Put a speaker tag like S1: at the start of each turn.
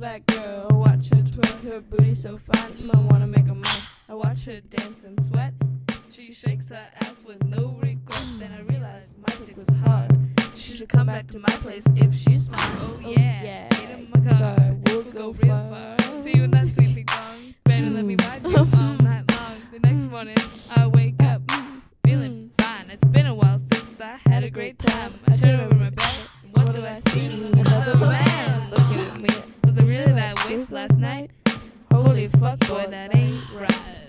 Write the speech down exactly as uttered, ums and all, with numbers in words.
S1: that girl. Watch her twerk, her booty so fine. I wanna make her mine. I watch her dance and sweat. She shakes her ass with no regret. Then I realized my dick was hard. She should come back to my place if she's smart. Oh yeah, yeah.
S2: Get in my car, we'll go real far. See you in that sweet big bong. Baby, let me ride you all night long. The next morning, I wake up feeling fine. It's been a while since I had a great time. I turn over my bed, and what do I see? Another man looking at me. Was it really that waste last night? Holy fuck, boy, that ain't right.